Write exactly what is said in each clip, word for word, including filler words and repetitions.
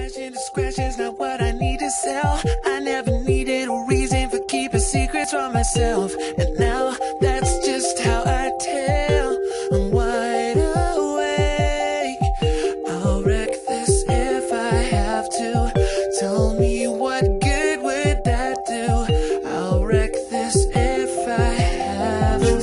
Discretion, discretion's not what I need to sell. I never needed a reason for keeping secrets from myself, and now that's just how I tell. I'm wide awake. I'll wreck this if I have to. Tell me what good would that do? I'll wreck this if I have to.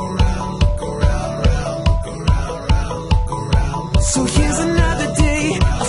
So here's another day